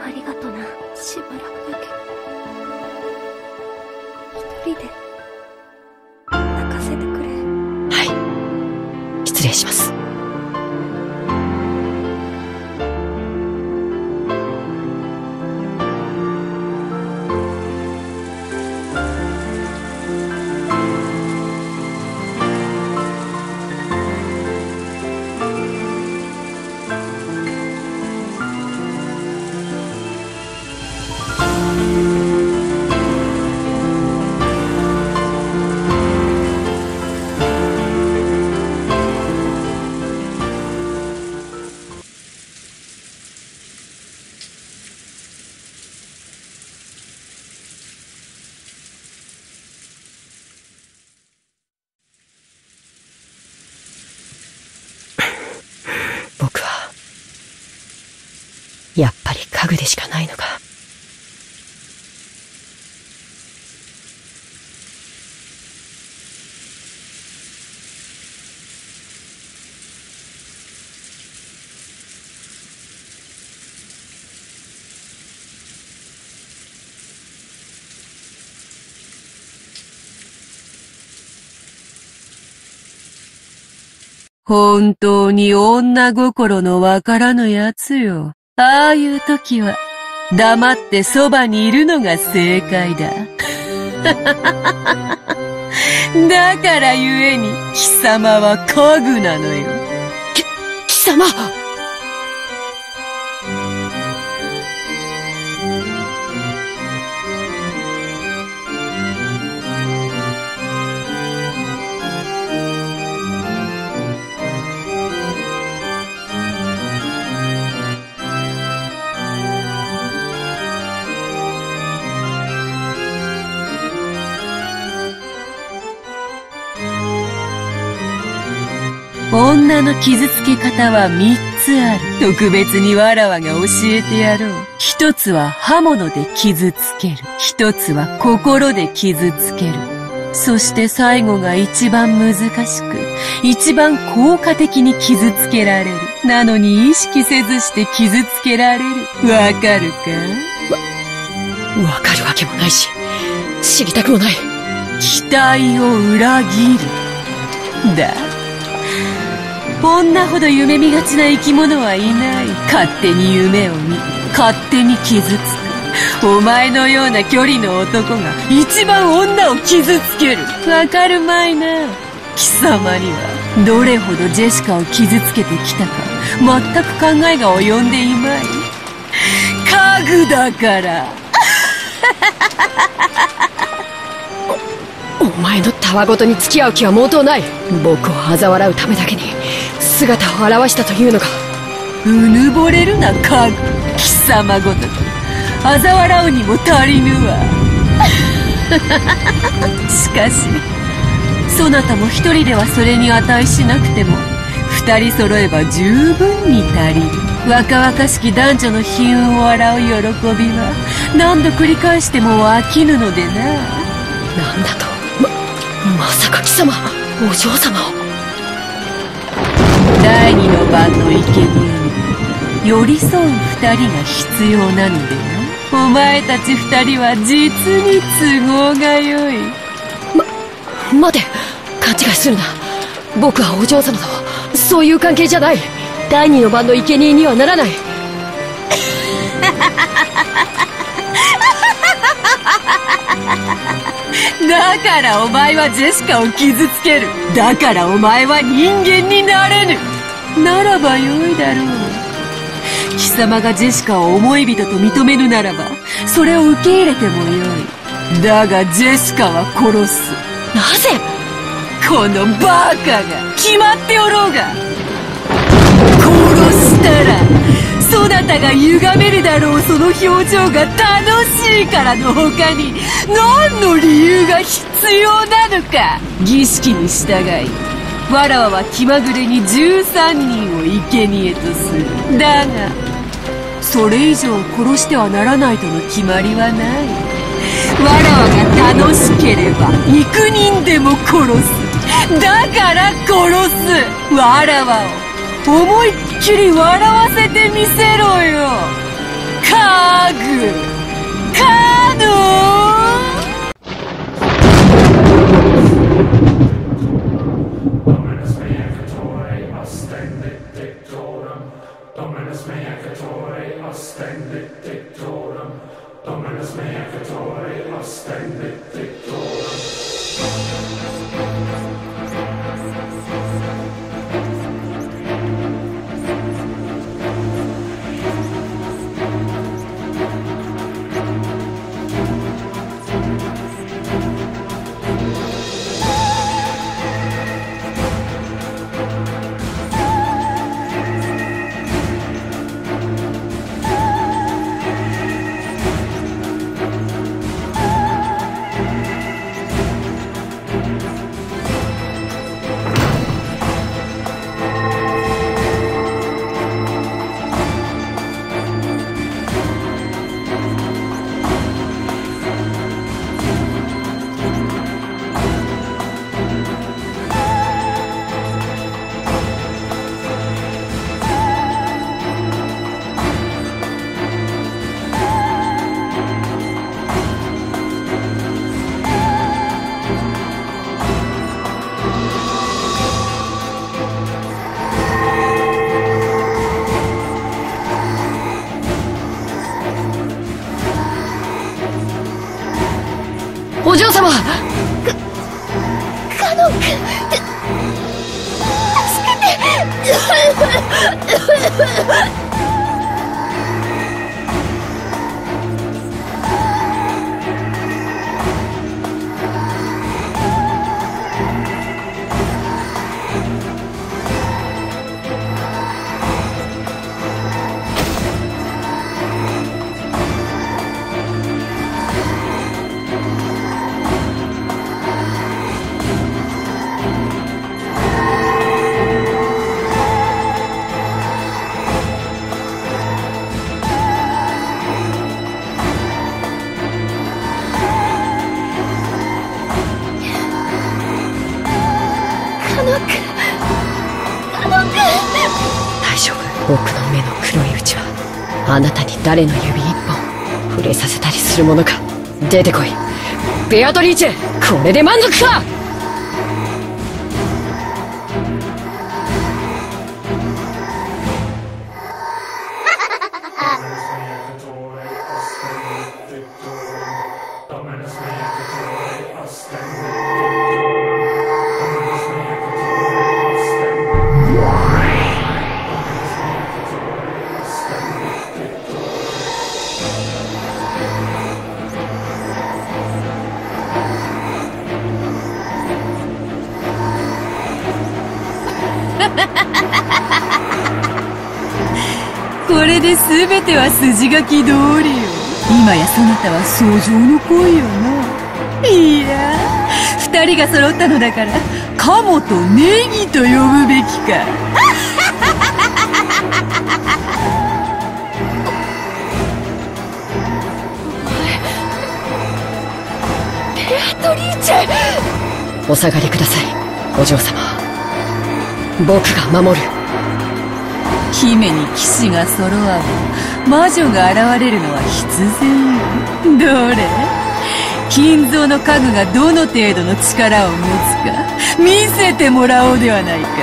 ありがとな。しばらくだけ一人で泣かせてくれ。 はい、失礼します。僕はやっぱり家具でしかないのか。本当に女心のわからぬやつよ。ああいう時は黙ってそばにいるのが正解だ。だからゆえに貴様は家具なのよ。貴様！女の傷つけ方は3つある。特別にわらわが教えてやろう。1つは刃物で傷つける。1つは心で傷つける。そして最後が一番難しく、一番効果的に傷つけられる。なのに意識せずして傷つけられる。わかるか？わかるわけもないし、知りたくもない。期待を裏切る。だ。女ほど夢見がちな生き物はいない。勝手に夢を見、勝手に傷つく。お前のような距離の男が一番女を傷つける。わかるまいな。貴様にはどれほどジェシカを傷つけてきたか全く考えが及んでいまい。家具だから。お前のたわごとに付き合う気は毛頭ない。僕を嘲笑うためだけに姿を現したというのか。うぬぼれるな家具。貴様ごとき嘲笑うにも足りぬわ。しかしそなたも一人ではそれに値しなくても二人揃えば十分に足りる。若々しき男女の悲運を笑う喜びは何度繰り返しても飽きぬのでな。なんだと。まさか貴様お嬢様を。第二の番の生贄に寄り添う二人が必要なのでな。お前たち二人は実に都合がよい。待て、勘違いするな。僕はお嬢様とそういう関係じゃない。第二の番の生贄にはならない。だからお前はジェシカを傷つける。だからお前は人間になれぬ。ならばよいだろう。貴様がジェシカを思い人と認めぬならばそれを受け入れてもよい。だがジェシカは殺す。なぜ？このバーカが決まっておろうが。殺したらそなたが歪めるだろうその表情が楽しいからの他に何の理由が必要なのか。儀式に従いわらわは気まぐれに13人を生贄とする。だがそれ以上殺してはならないとの決まりはない。わらわが楽しければ幾人でも殺す。だから殺す。わらわを思いっきり笑わせてみせろよ。かグカノお嬢様。 カノン君、助けて。 大丈夫。僕の目の黒いうちはあなたに誰の指一本触れさせたりするものか。出てこいベアトリーチェ。これで満足か。 これで全ては筋書き通りよ。今やそなたは訴状の恋よな。いや、二人が揃ったのだから鴨とネギと呼ぶべきか。 ベアトリーチェ。 お下がりくださいお嬢様。僕が守る。 姫に騎士が揃わば魔女が現れるのは必然よ。どれ、金蔵の家具がどの程度の力を持つか見せてもらおうではないか。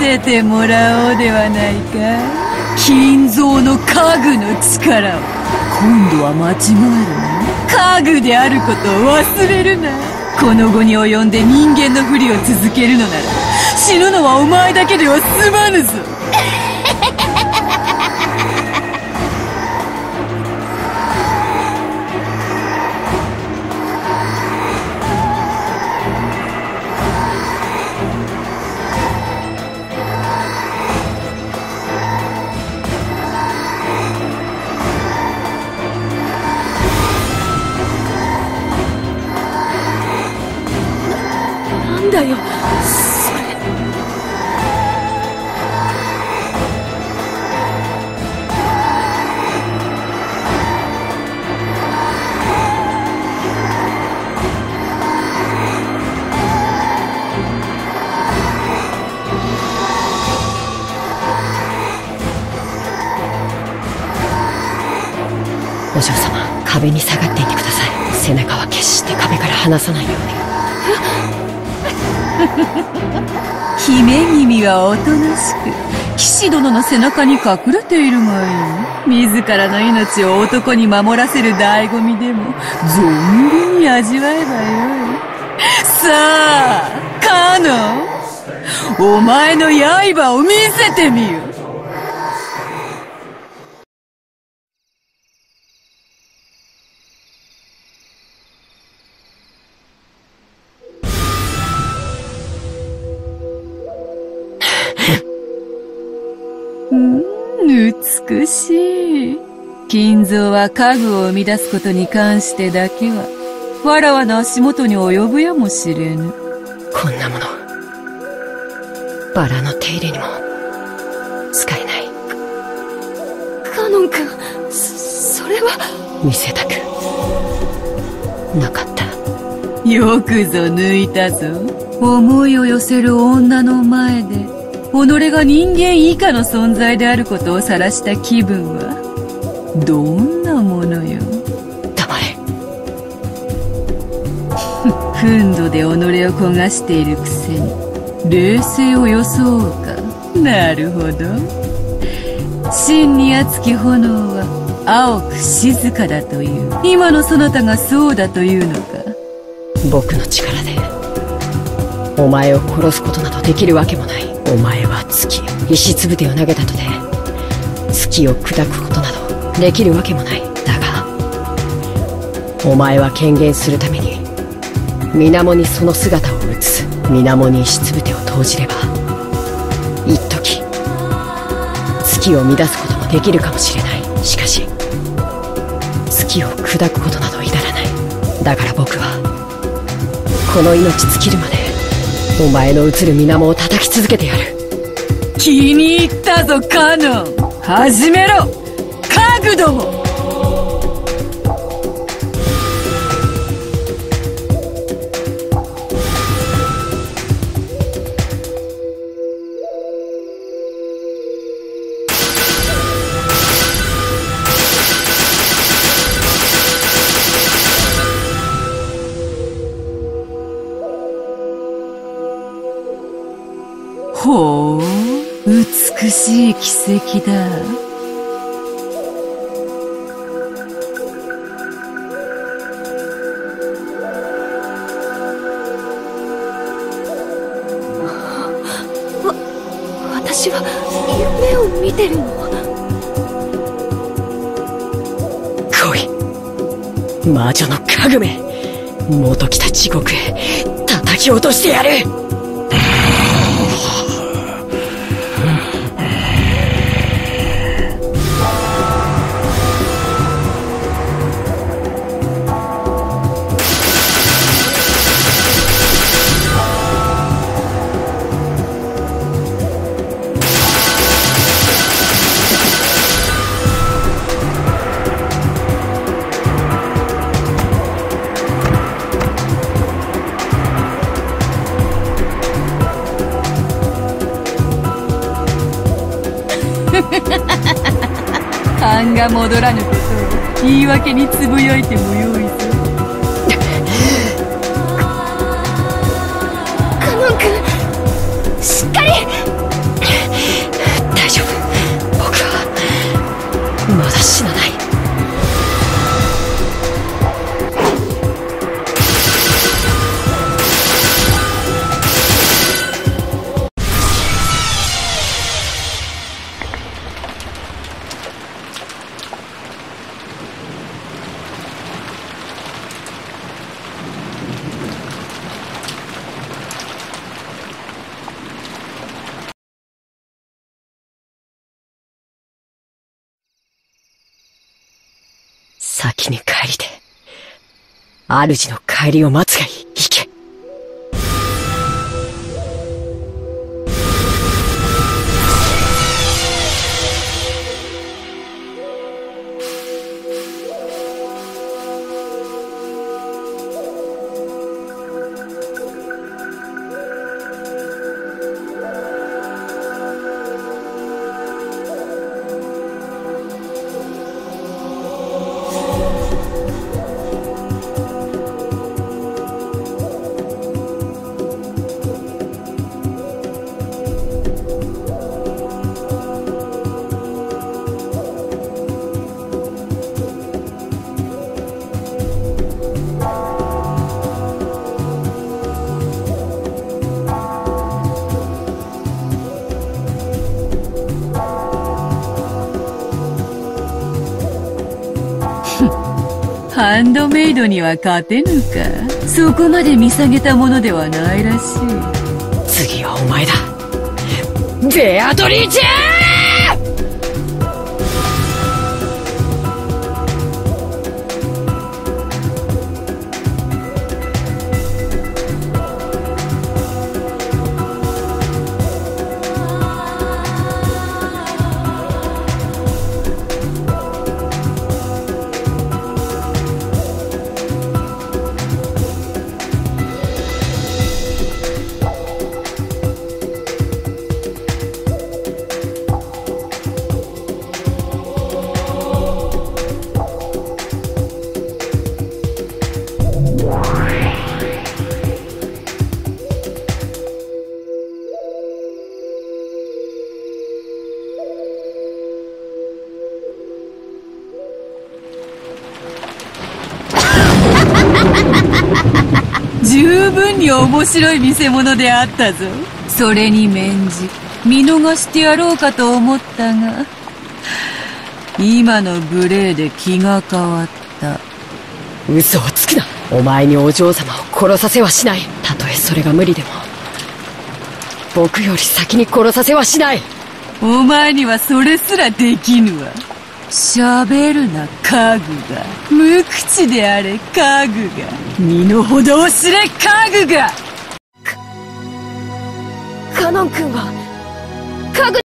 せてもらおうではないか。金蔵の家具の力を。今度は間違えるな。家具であることを忘れるな。この後に及んで人間のふりを続けるのなら、死ぬのはお前だけでは済まぬぞ。 なんだよそれ。お嬢様、壁に下がっていてください。背中は決して壁から離さないように。 姫君はおとなしく騎士殿の背中に隠れているがいい。自らの命を男に守らせる醍醐味でも存分に味わえばよい。さあカノン、お前の刃を見せてみよ。美しい。金蔵は家具を生み出すことに関してだけはわらわの足元に及ぶやもしれぬ。 こんなものバラの手入れにも使えない。カノン君、それは見せたくなかった。 よくぞ抜いたぞ。思いを寄せる女の前で己が人間以下の存在であることを晒した気分はどんなものよ。 黙れ。 憤怒で己を焦がしているくせに冷静を装うか。なるほど。真に熱き炎は青く静かだという。今のそなたがそうだというのか。 僕の力でお前を殺すことなどできるわけもない。お前は月、石つぶてを投げたとて月を砕くことなどできるわけもない。だがお前は権限するために水面にその姿を映す。水面に石つぶてを投じれば一時月を乱すこともできるかもしれない。しかし月を砕くことなど至らない。だから僕はこの命尽きるまでお前の映る水面を叩き続けてやる。 気に入ったぞカノン。始めろ家具ども。ほう、美しい奇跡だ。 私は夢を見てるの？ 来い魔女の家具め、元来た地獄へ叩き落としてやる。 勘が戻らぬことを言い訳につぶやいてもよいぞ。 カノン君、しっかり。 先に帰りて。主の帰りを待つがいい。行け。 ハンドメイドには勝てぬか。そこまで見下げたものではないらしい。 次はお前だ。ベアトリーチェー！ 十分に面白い見せ物であったぞ。それに免じ見逃してやろうかと思ったが、今の無礼で気が変わった。 嘘をつくな。お前にお嬢様を殺させはしない。たとえそれが無理でも僕より先に殺させはしない。 お前にはそれすらできぬわ。喋るな家具が。無口であれ家具が。身の程を知れ家具が。 カノン君は家具